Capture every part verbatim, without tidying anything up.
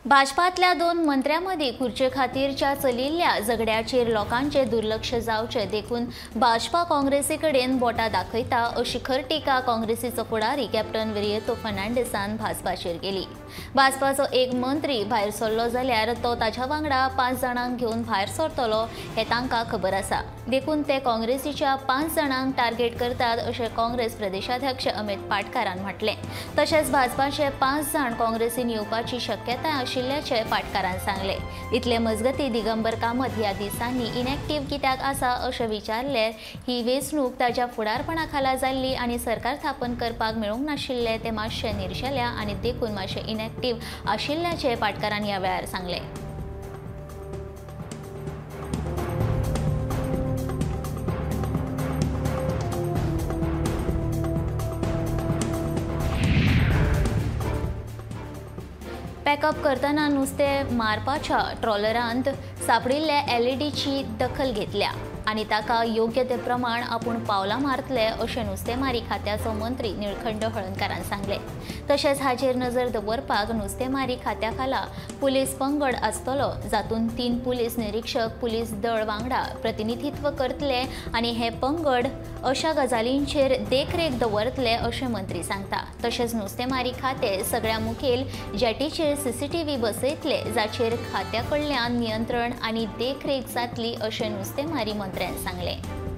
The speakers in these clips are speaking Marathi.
भाजपातल्या दोन मंत्र्यांमदी खुर्चे खातीरच्या चलिल्ल्या झगड्याचेर लोकांचे दुर्लक्ष जावचे देखून भाजपा काँग्रेसी कडेन बोटां दाखयता अशी खर टिका काँग्रेसीचो फुडारी कॅप्टन विरिएतो फर्नांडिसान भाजपाचेर केली। भाजपाचो एक मंत्री भायर सरलो जाल्यार तो ताच्या वांगडा पांच जाणांक घेवन भायर सरतलो हे तांकां खबर आसा, देखून ते काँग्रेसीच्या पांच जाणांक टार्गेट करतात अशें काँग्रेस प्रदेशाध्यक्ष अमित पाटकारान म्हटलें। तशेंच भाजपाचे पांच जाण काँग्रेसीन येवपाची शक्यताय आशिल्ल्याचे पाटकारान सांगले। इतले मजगती दिगंबर कामत ह्या दिसांनी इनॅक्टिव्ह कित्याक आसा अशें विचारल्यार ही वेंचणूक ताच्या फुडारपणा खाला जाल्ली आनी सरकार स्थापन करपाक मेळूंक नाशिल्ले ते मातशें निर्शेल्या आनी देखून मातशें इनॅक्टिव्ह आशिल्ल्याचे पाटकारान ह्या वेळार सांगले। पॅकअप करतना नुस्तें मारपाच्या ट्रॉलरांत सापडिल्ल्या एलईडीची दखल घेतल्या आनी ताका योग्य ते प्रमाण आपूण पावलां मारतले अशें नुस्तेमारी खात्याचो मंत्री निळखंड हळदकारान सांगले। तशेंच हाचेर नजर दवरपाक नुस्तेमारी खात्या खाला पुलीस पंगड आसतलो, जातूंत तीन पुलीस निरीक्षक पुलीस दळ वांगडा प्रतिनिधित्व करतले आनी हे पंगड अशा गजालींचेर देखरेख दवरतले अशें मंत्री सांगता। तशेंच नुस्तेमारी खातें सगळ्या मुखेल जेटीचेर सीसीटीव्ही बसयतले, जाचेर खात्या कडल्यान नियंत्रण आनी देखरेख जातली अशें नुस्तेमारी मंत्र्यान सांगले।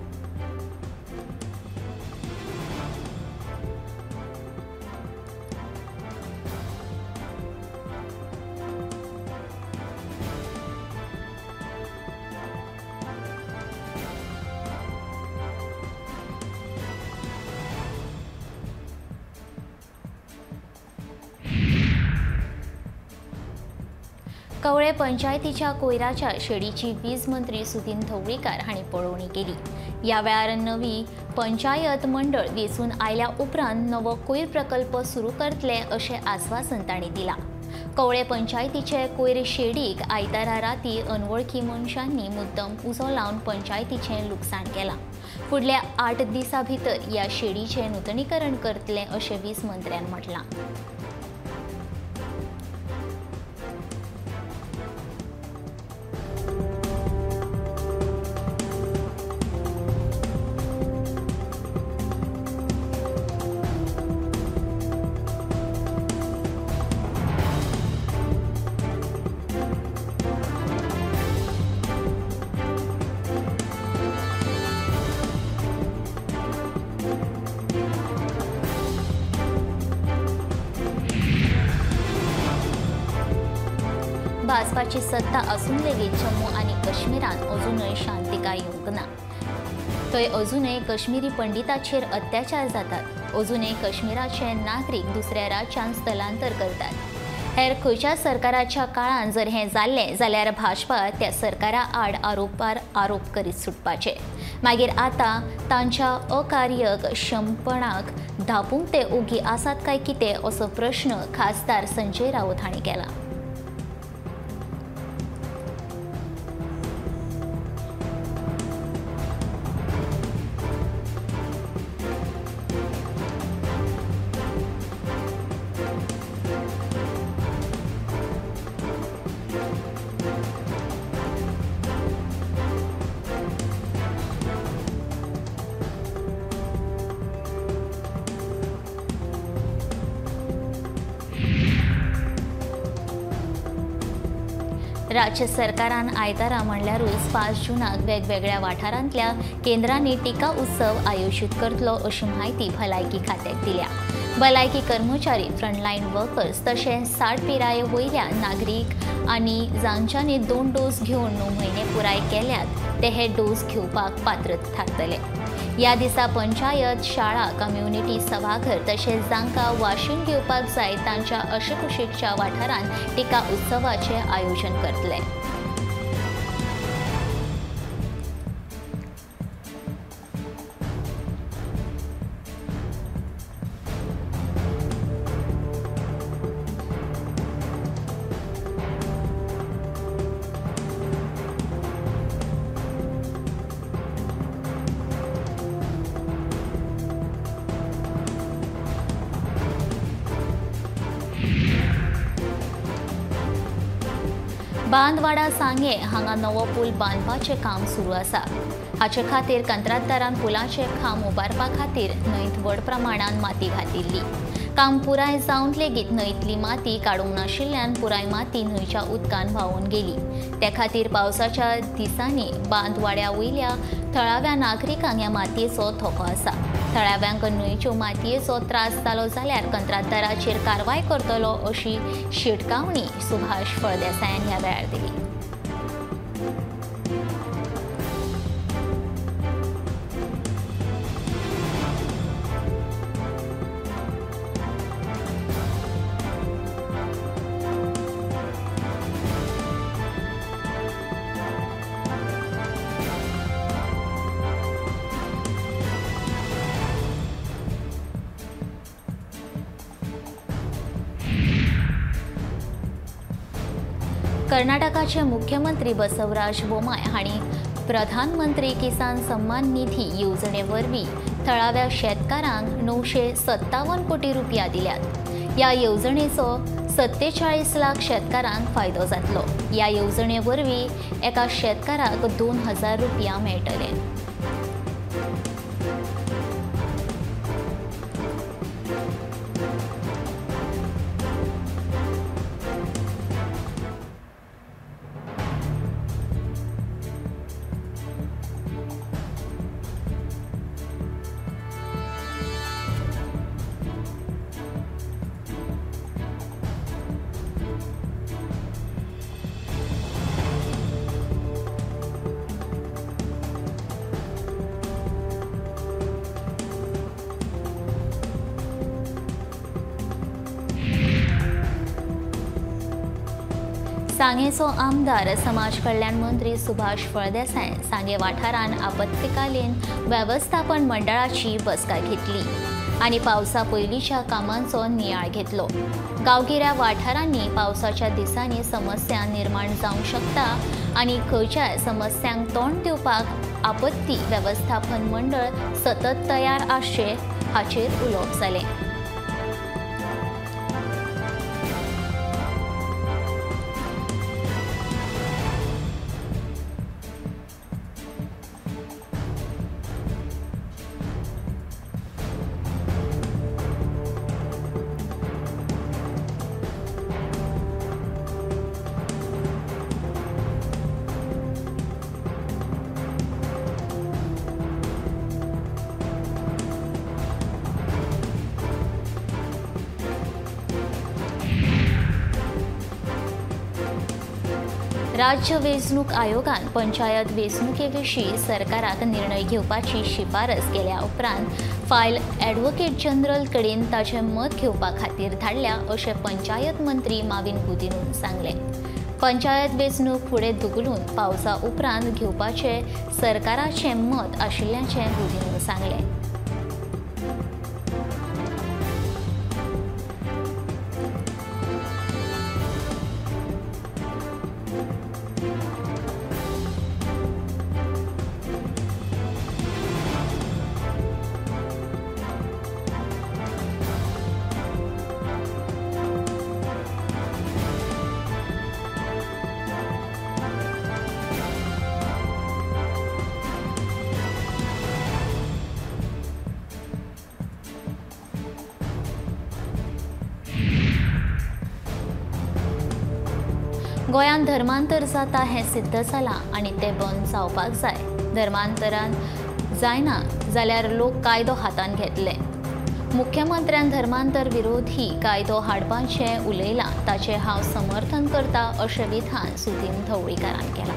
कवळे पंचायतीच्या कोयराच्या शेडीची वीज मंत्री सुदीन ढवळीकार हांणी पळोवणी केली। ह्या वेळार नवी पंचायत मंडळ वेंचून आयल्या उपरांत नवो कोयर प्रकल्प सुरू करतले अशें आस्वासन तांणी दिलां। कवळे पंचायतीचे कोयर शेडीक आयतारा राती अनवळखी मनशांनी मुद्दम उजो लावन पंचायतीचें लुकसाण केलां। फुडल्या आठ दिसां भितर ह्या शेडीचें नूतनीकरण करतले अशें वीज मंत्र्यान म्हटलां। भाजपाची सत्ता असून लेगीत जम्मू आनी काश्मीरात अजूनय शांतिकाय येवंक ना। थंय अजूनय काश्मीरी पंडितांचेर अत्याचार जातात, अजूनय काश्मीराचे नागरीक दुसऱ्या राज्यांत स्थलांतर करतात। हेर खंयच्या सरकाराच्या काळान जर हें जाल्लें जाल्यार भाजपा त्या सरकारा आड आरोपार आरोप करीत सुटपाचे, मागीर आतां तांच्या अकार्यक्षमपणाक धापूंक ते ओगी आसात काय कितें असो प्रश्न खासदार संजय राऊत हांणी केला। राज्य सरकारान आयतारा म्हणल्यारूच पांच जूनाक वेगवेगळ्या वाठारांतल्या केंद्रांनी टिका उत्सव आयोजीत करतलो अशी माहिती भलायकी खात्याक दिल्या। भलायकी कर्मचारी, फ्रंटलायन वर्कर्स तशेंच साठ पिराये वयल्या नागरीक आनी जांच्यांनी दोन डोस घेवन णव म्हयने पुराय केल्यात ते हे डोस घेवपाक पात्र थारतले। ह्या दिसा पंचायत, शाळा, कम्युनिटी सभाघर तशेंच जांकां वाशीन घेवपाक जाय तांच्या अशकुशीकच्या वाठारांत टिका उत्सवाचे आयोजन करतले। बांदवाडा सांगे हांगा नवो पूल बांदपाचें काम सुरू आसा। हाचे खातीर कंत्राटदारान पुलाचे खांब उबारपा खातीर न्हंयत व्हड प्रमाणात माती घातिल्ली। काम पुराय जावन लेगीत न्हंयतली माती काडूंक नाशिल्ल्यान पुराय माती न्हंयच्या उदकान व्हांवून गेली। ते खातीर पावसाच्या दिसांनी बांदवाड्या वयल्या थळाव्या नागरिकांक ह्या मातयेचो धोको आसा। थळाव्यांक न्हंयच्यो मातयेचो त्रास जालो जाल्यार कंत्राटदाराचेर कारवाय करतलो अशी शिटकावणी सुभाष फळदेसायान ह्या वेळार दिली। कर्नाटकाचे मुख्यमंत्री बसवराज बोमाय हांणी प्रधानमंत्री किसान सन्मान निधी येवजणे वरवीं थळाव्या शेतकारांक णवशे सत्तावन कोटी रुपया दिल्यात। ह्या येवजणेचो सत्तेचाळीस लाख शेतकारांक फायदो जातलो। ह्या येवजणे वरवीं एका शेतकाराक दोन हजार रुपया मेळटले। सांगेचो आमदार समाज कल्याण मंत्री सुभाष फळदेसाय सांगे वाठारान आपत्कालीन वेवस्थापन मंडळाची बसका घेतली आणि पावसा पयलींच्या कामांचो नियाळ घेतलो। गांवगिऱ्या वाठारांनी पावसाच्या दिसांनी समस्या निर्माण जावंक शकता आणि खंयच्याय समस्यांक तोंड दिवपाक आपत्ती वेवस्थापन मंडळ सतत तयार आसचे हाचेर उलोवप जालें। राज्य वेंचणूक आयोगान पंचायत वेंचणुके विशीं सरकाराक निर्णय घेवपाची शिफारस केल्या उपरांत फायल ॲडव्होकेट जनरल कडेन ताचें मत घेवपा खातीर धाडल्या अशें पंचायत मंत्री माविन गुदिन्हून सांगलें। पंचायत वेंचणूक फुडें धुकलून पावसा उपरांत घेवपाचें सरकाराचें मत आशिल्ल्याचें गुदिन्हून सांगलें। गोंयांत धर्मांतर जाता हें सिद्ध जालां आनी तें बंद जावपाक जाय। धर्मांतरान जायना जाल्यार लोक कायदो हातांत घेतले। मुख्यमंत्र्यान धर्मांतर विरोधी कायदो हाडपाचें उलयलां ताचें हांव समर्थन करतां अशें विधान सुदीन ढवळीकारान केलां।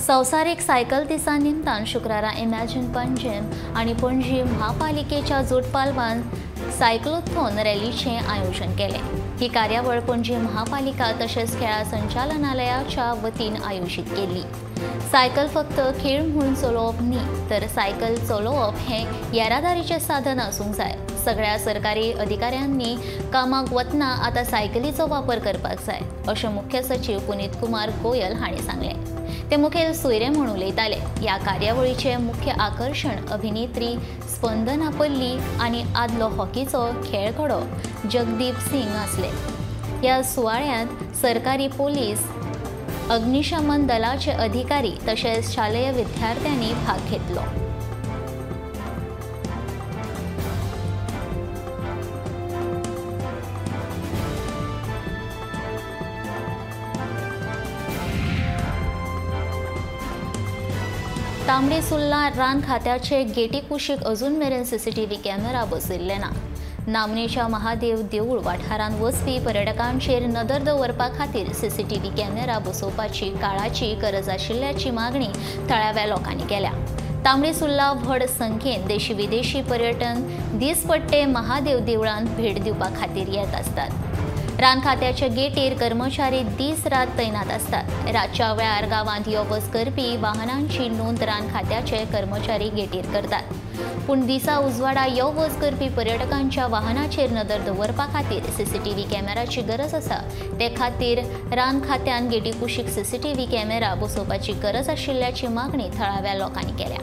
संवसारीक सायकल दिसा निमतान शुक्रारा इमॅजिन पंजीम आणि पणजी महापालिकेच्या जोड पालवान सायक्लोथॉन रॅलीचें आयोजन केलें। ही कार्यावळ पणजी महापालिका तशेंच खेळा संचालनालयाच्या वतीन आयोजीत केल्ली। सायकल फक्त खेळ म्हणून चलोवप न्ही, तर सायकल चलोवप हें येरादारीचें साधन आसूंक जाय। सगळ्या सरकारी अधिकाऱ्यांनी कामाक वतना आतां सायकलीचो वापर करपाक जाय, अशें मुख्य सचिव पुनीत कुमार गोयल हांणी सांगलें। ते मुखेल सोयरे म्हूण उलयताले। ह्या कार्यावळीचे मुख्य आकर्षण अभिनेत्री स्पंदना पल्ली आनी आदलो हॉकीचो खेळगडो जगदीप सिंग आसले। ह्या सुवाळ्यांत सरकारी पोलीस, अग्निशमन दलाचे अधिकारी तशेंच शालेय विद्यार्थ्यांनी भाग घेतलो। तांबडी सुर्ला रान खात्याचे गेटी कुशीक अजून मेरेन सीसीटीव्ही कॅमेरा बसयल्ले ना। नामनेच्या महादेव देवूळ वाठारांत वचपी पर्यटकांचेर नदर दवरपा खातीर सीसीटीव्ही कॅमेरा बसोवपाची काळाची गरज आशिल्ल्याची मागणी थळाव्या लोकांनी केल्या। तांबडी सुर्ला व्हड संख्येन देशी विदेशी पर्यटन दिसपट्टे महादेव देवळांत भेट दिवपा खातीर येत असतात। रान खात्याच्या गेटीर कर्मचारी दीस रात तैनात असतात। रातच्या वेळार गांवांत यो वच करपी वाहनांची नोंद रान खात्याचे कर्मचारी गेटीर करतात। पूण दिसा उजवाडा यो वच करपी पर्यटकांच्या वाहनाचेर नदर दवरपा खातीर सीसीटीव्ही कॅमेराची गरज आसा। ते खातीर रान खात्यान गेटी कुशीक सीसीटीव्ही कॅमेरा बसोवपाची गरज आशिल्ल्याची मागणी थळाव्या लोकांनी केल्या।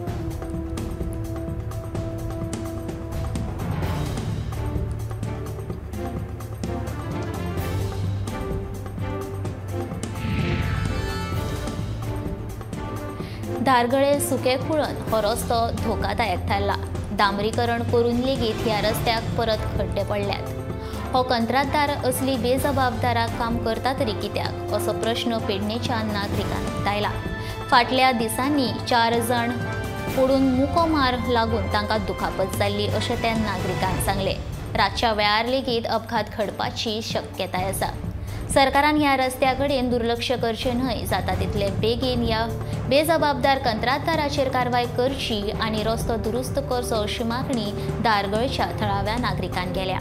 धारगळे सुकेखुळण हो रस्तो धोकादायक थारला। डांबरीकरण करून लेगीत ह्या रस्त्याक परत खड्डे पडल्यात। हो कंत्राटदार असली बेजबाबदाराक काम करता तरी कित्याक, असो प्रश्न पेडणेच्या नागरिकांनी दायला। फाटल्या दिसांनी चार जण पडून मुको मार लागून तांकां दुखापत जाल्ली अशें त्या नागरिकान सांगले। रातच्या वेळार लेगीत अपघात घडपाची शक्यताय आसा। सरकारान ह्या रस्त्या कडेन दुर्लक्ष करचें न्हय, जाता तितले बेगीन ह्या बेजबाबदार कंत्राटदाराचेर कारवाय करची आनी रस्तो दुरुस्त करचो अशी मागणी धारगळच्या थळाव्या नागरिकान केल्या।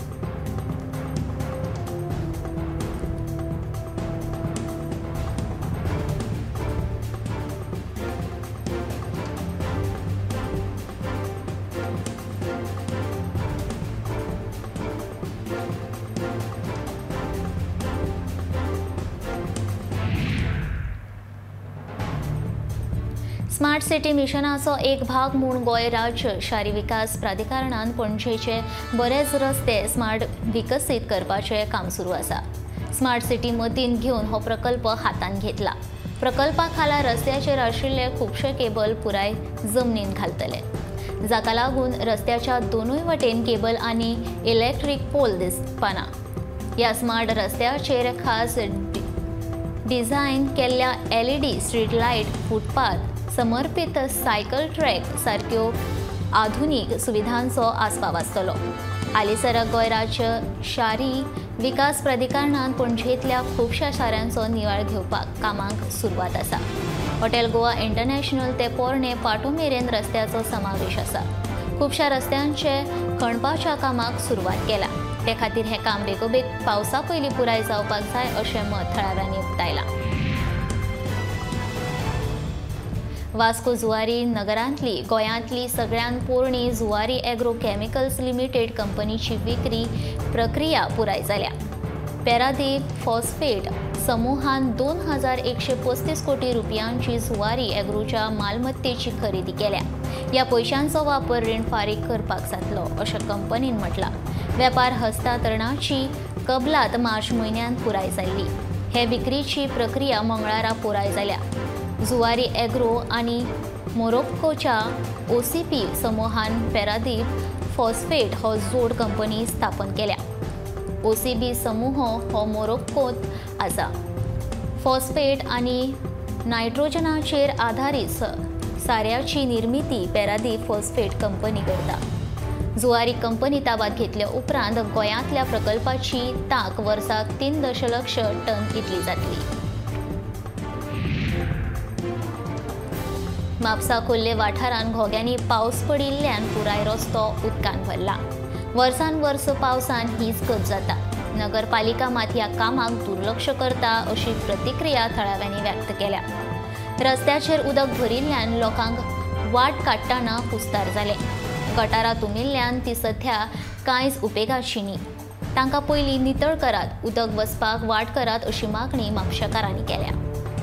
स्मार्ट सिटी मिशनाचो एक भाग म्हूण गोंय राज्य शारी विकास प्राधिकरणान पणजेचे बरेच रस्ते स्मार्ट विकसीत करपाचें काम सुरू आसा। स्मार्ट सिटी मतीन घेवन हो प्रकल्प हातान घेतला। प्रकल्पा खाला रस्त्याचेर आशिल्ले खुबशे केबल पुराय जमनीन घालतले, जाका लागून रस्त्याच्या दोनूय वटेन केबल आनी इलेक्ट्रीक पोल दिसपाना। ह्या स्मार्ट रस्त्याचेर खास डिझायन केल्ल्या एलईडी स्ट्रीट लायट, फुटपाथ, समर्पित सायकल ट्रॅक सारक्यो आधुनीक सुविधांचो आस्पाव आसतलो। हालीसर गोंय राज्य शारी विकास प्राधिकरणान पणजेंतल्या खुबशा शारांचो नियाळ घेवपाक कामाक सुरवात आसा। हॉटेल गोवा इंटरनॅशनल ते पोरणे पाटो मेरेन रस्त्याचो समावेश आसा। खुबशा रस्त्यांचे खणपाच्या कामाक सुरवात केला। ते खातीर हे काम बेगोबेग पावसा पयलीं पुराय जावपाक जाय अशें मत थळाव्यांनी उक्तायलां। वास्को जुवारी नगरांतली गोंयांतली सगळ्यांत पोरणी जुवारी एग्रो केमिकल्स लिमिटेड कंपनीची विक्री प्रक्रिया पुराय जाल्या। पॅरादीप फॉस्फेट समूहान दोन हजार एकशे पस्तीस कोटी रुपयांची जुवारी एग्रोच्या मालमत्तेची खरेदी केल्या। ह्या पयशांचो वापर रीण फारीक करपाक जातलो अशें कंपनीन म्हटलां। वेपार हस्तांतरणाची कबलात मार्च म्हयन्यांत पुराय जाल्ली। हे विक्रीची प्रक्रिया मंगळारा पुराय जाल्या। जुवारी एग्रो आनी मोरोक्कोच्या ओसीपी समूहान पॅरादीप फॉस्फेट हो जोड कंपनी स्थापन केल्या। ओसीबी समूह हो मोरोक्कोत आसा। फॉस्फेट आनी नायट्रोजनाचेर आधारीत साऱ्याची निर्मिती पॅरादीप फॉस्फेट कंपनी करता। जुवारी कंपनी ताब्यात घेतल्या उपरांत गोंयांतल्या प्रकल्पाची तांक वर्साक तीन दशलक्ष टन इतली जातली। म्हापसा खोर्ले वाठारांत घोग्यांनी पावस पडिल्ल्यान पुराय रस्तो उदकान भरला। वर्सान वर्स पावसान हीच गत जाता। नगरपालिका मात ह्या कामाक दुर्लक्ष करता अशी प्रतिक्रिया थळाव्यांनी व्यक्त केल्या। रस्त्याचेर उदक भरिल्ल्यान लोकांक वाट काडटाना कुस्तार जाले। गटारां तुंबिल्ल्यान ती सध्या कांयच उपेगाची न्ही। तांकां पयलीं नितळ करात, उदक वचपाक वाट करात अशी मागणी म्हापशेकारांनी केल्या।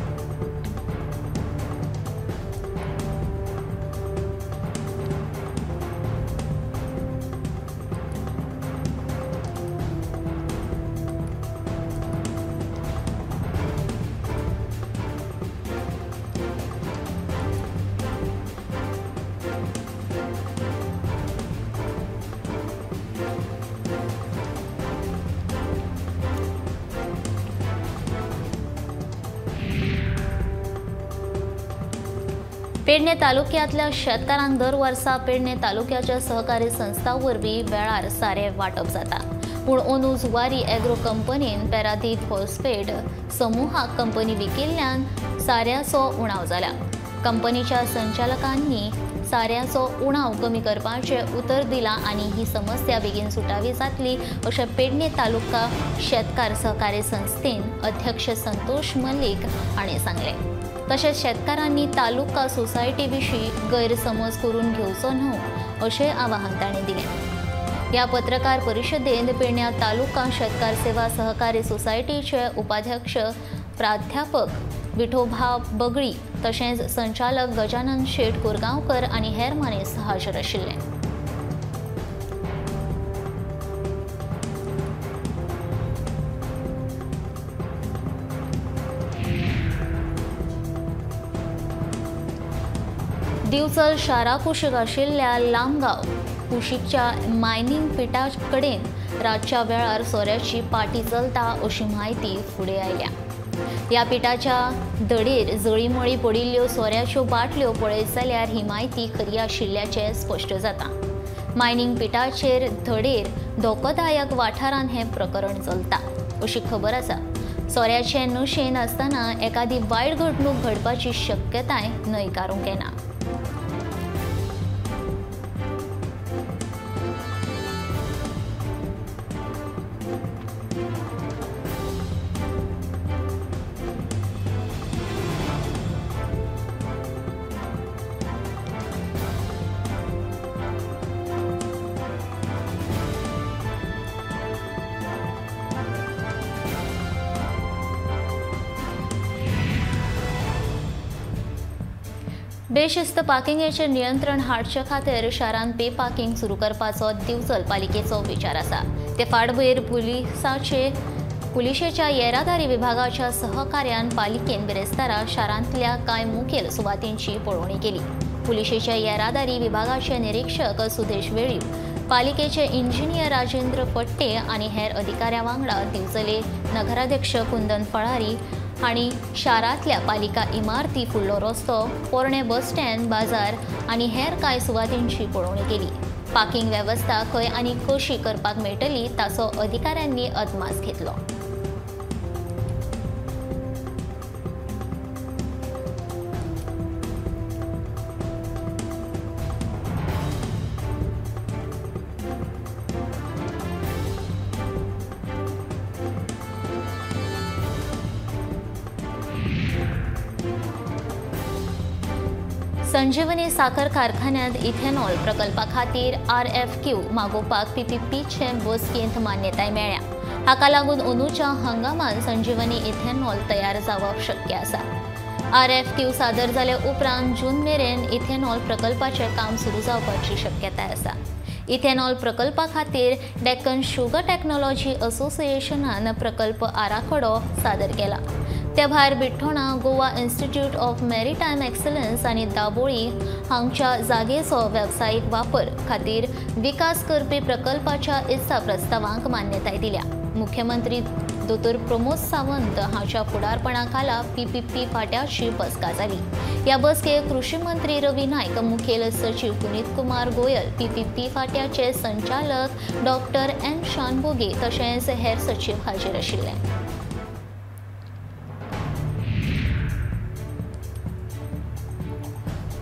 पेडणे तालुक्यातल्या शेतकारांक दर वर्सा पेडणे तालुक्याच्या सहकारी संस्था वरवीं वेळार सारे वांटप जाता। पूण अंदू जुवारी एग्रो कंपनीन पॅरादीप फॉस्फेट समूहाक कंपनी विकिल्ल्यान साऱ्याचो उणाव जाला। कंपनीच्या संचालकांनी साऱ्याचो उणाव कमी करपाचे उतर दिलां आनी ही समस्या बेगीन सुटावी जातली अशें पेडणे तालुका शेतकार सहकारी संस्थेन अध्यक्ष संतोष मल्लीक हाणें सांगलें। तशेंच शेतकारांनी तालुका सोसायटी विशीं गैरसमज करून घेवचो न्हय अशें आवाहन ताणें दिलें। ह्या पत्रकार परिशदेंत पेडण्यां तालुका शेतकार सेवा सहकारी सोसायटीचे उपाध्यक्ष प्राध्यापक विठोबा बगळी तशेंच संचालक गजानन शेट कोरगांवकर आनी हेर मनीस हाजीर आशिल्ले। दिवचल शारा कुशीक आशिल्ल्या लामगांव कुशीकच्या मायनिंग पिटा कडेन रातच्या वेळार सोऱ्याची पाटी चलता अशी म्हायती फुडें आयल्या। ह्या पिटाच्या दडेर जळीमळी पडिल्ल्यो सोऱ्याच्यो बाटल्यो पळयत जाल्यार ही म्हायती खरी आशिल्ल्याचें स्पश्ट जाता। मायनिंग पिटाचेर धडेर धोकोदायक वाठारांत हें प्रकरण चलता अशी खबर आसा। सोऱ्याचे नशेन आसतना एखादी वायट घडणूक घडपाची शक्यताय न्हयकारूंक येना। बेशिस्त पार्किंगेचेर नियंत्रण हाडचे खातीर शारांत पे पार्किंग सुरू करपाचो दिवचल पालिकेचो विचार आसा। ते फाटभुंयेर पुलिसाचे पुलिशेच्या येरादारी विभागाच्या सहकार्यान पालिकेन बिरेस्तारा शारांतल्या कांय मुखेल सुवातींची पळोवणी केली। पुलिशेच्या येरादारी विभागाचे निरीक्षक सुदेश वेळीप, पालिकेचे इंजिनियर राजेंद्र फट्टे आनी हेर अधिकाऱ्यां वांगडा दिवचले नगराध्यक्ष कुंदन फळारी हांणी शारांतल्या पालिका इमारती, फुडलो रस्तो, पोरणे बस स्टँड, बाजार आनी हेर कांय सुवातींची पळोवणी केली। पार्किंग वेवस्था खंय आनी कशी करपाक मेळटली ताचो अधिकाऱ्यांनी अदमास घेतलो। संजीवनी साखर कारखान्यात इथेनॉल प्रकल्पा खातीर आर एफ क्यू मागोवपाक पीपीपीचे बसकेंत मान्यताय मेळ्ळ्या। हाका लागून अंदूच्या हंगामात संजीवनी इथेनॉल तयार जावप शक्य आसा। आर एफ क्यू सादर जाले उपरांत जून मेरेन इथेनॉल प्रकल्पाचें काम सुरू जावपाची शक्यताय आसा। इथेनॉल प्रकल्पा खातीर डेक्कन शुगर टेक्नॉलॉजी असोसिएशनान प्रकल्प आराखडो सादर केला। त्या भायर Bitona Goa Institute of Maritime Excellence आनी दाबोळी हांगच्या जागेचो वेवसायीक वापर खातीर विकास करपी प्रकल्पाच्या इत्सा प्रस्तावांक मान्यताय दिल्या। मुख्यमंत्री दोतोर प्रमोद सावंत हांच्या फुडारपणा खाला पीपीपी फाट्याची बसका जाली। ह्या बसकेक कृषी मंत्री रवी नायक, मुखेल सचिव पुनीत कुमार गोयल, पीपीपी फाट्याचे संचालक डॉक्टर एन शानभोगे तशेंच हेर सचिव हाजीर आशिल्ले।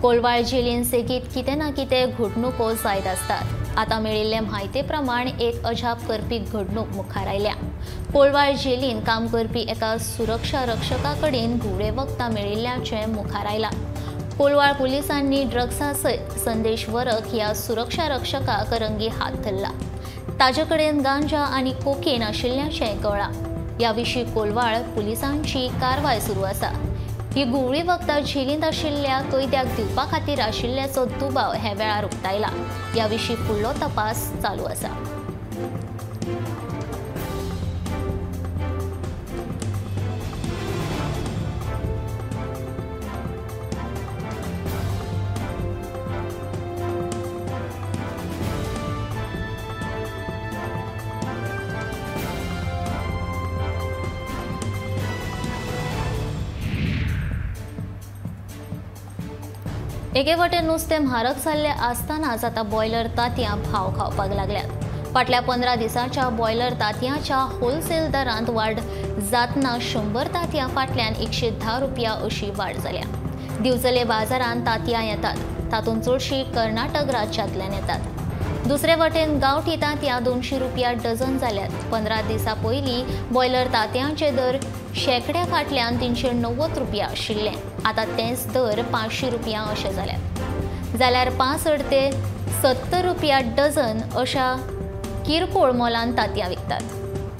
कोलवाळ जेलीन सेगीत कितें ना कितें घडणुको जायत आसतात। आतां मेळिल्ले म्हायती प्रमाण एक अजाप करपी घडणूक मुखार आयल्या। कोलवाळ जेलीन काम करपी एका सुरक्षा रक्षका कडेन घुवळे वखदां मेळिल्ल्याचें मुखार आयलां। कोलवाळ पुलिसांनी ड्रग्सा सयत संदेश वरक ह्या सुरक्षा रक्षकाक रंगी हात धरला। ताजे कडेन गांजा आनी कोकेन आशिल्ल्याचें कळ्ळां। ह्या विशीं कोलवाळ पुलिसांची कारवाय सुरू आसा। ही गुवळी वखदां जेलींत आशिल्ल्या कैद्याक दिवपा खातीर आशिल्ल्याचो दुबाव हे वेळार उक्तायला। ह्या विशीं फुडलो तपास चालू आसा। एके वटेन नुस्तें म्हारग जाल्लें आसतनाच आतां बॉयलर तांतयां भाव खावपाक लागल्यात। फाटल्या पंदरा दिसांच्या बॉयलर तांतयांच्या होलसेल दरांत वाड जातना शंबर तांतयां फाटल्यान एकशे धा रुपया अशी वाड जाल्या। दिवचले बाजारांत तांतयां येतात, तातूंत चडशीं कर्नाटक राज्यांतल्यान येतात। दुसरे वटेन गांवठी तांतयां दोनशे रुपया डझन जाल्यात। पंदरा दिसां पयलीं बॉयलर तांतयांचे दर शेकड्या फाटल्यान तीनशे णव्वद रुपया आशिल्ले, आतां तेंच दर पांचशे रुपया अशें जाल्यात। जाल्यार पांसठ ते सत्तर रुपया डझन अशा किरकोळ मोलान तांतयां विकतात।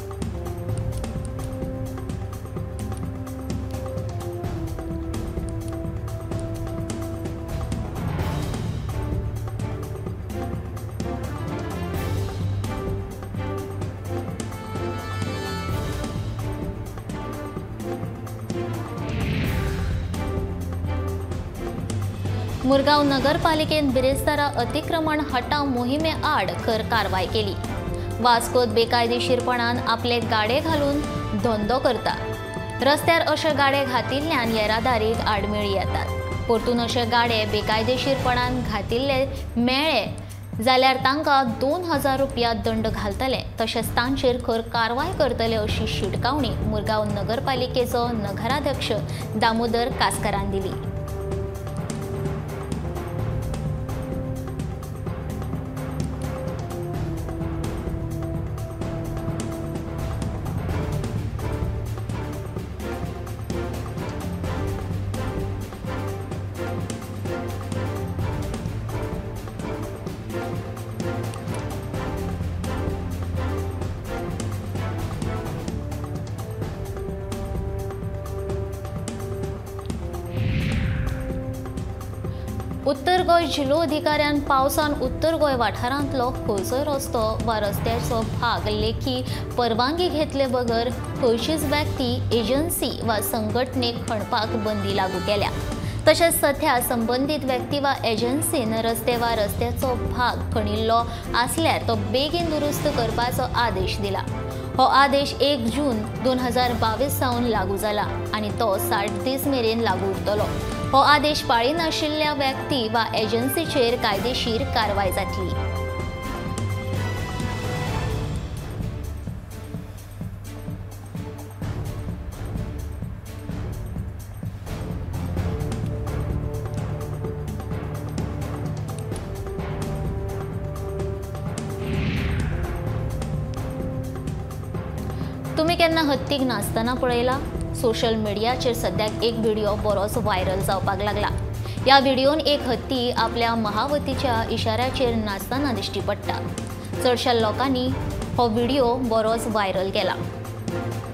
मुरगांव नगरपालिकेन बिरेस्तारा अतिक्रमण हटाव मोहिमे आड खर कारवाय केली। वास्कोत बेकायदेशीरपणान आपले गाडे घालून धंदो करता। रस्त्यार अशे गाडे घातिल्ल्यान येरादारीक आडमेळी येतात। परतून अशे गाडे बेकायदेशीरपणान घातिल्ले मेळ्ळे जाल्यार तांकां दोन हजार रुपया दंड घालतले, तशेंच तांचेर खर कारवाय करतले अशी शिटकावणी मुरगांव नगरपालिकेचो नगराध्यक्ष दामोदर कासकरान दिली। उत्तर गोंय जिल्लो अधिकाऱ्यान पावसान उत्तर गोंय वाठारांतलो खंयचोय रस्तो वा रस्त्याचो भाग लेखी परवानगी घेतले बगर खंयचीच व्यक्ती, एजन्सी वा संघटनेक खणपाक बंदी लागू केल्या। तशेंच सध्या संबंधीत व्यक्ती वा एजन्सीन रस्ते वा रस्त्याचो भाग खणिल्लो आसल्यार तो बेगीन दुरुस्त करपाचो आदेश दिला। हो आदेश एक जून दोन हजार बावीस सावन लागू जाला आनी तो साठ दीस मेरेन लागू उरतलो। हो आदेश पाळी नाशिल्ल्या व्यक्ती वा एजन्सीचेर कायदेशीर कारवाय जातली। तुम्ही केन्ना हत्तीक नाचतना पळयला? सोशल मिडियाचेर सद्याक एक व्हिडिओ बरोच व्हायरल जावपाक लागला। ह्या व्हिडिओन एक हत्ती आपल्या महावतीच्या इशाऱ्याचेर नाचतना दिश्टी पडटा। चडशा लोकांनी हो व्हिडिओ बरोच व्हायरल केला।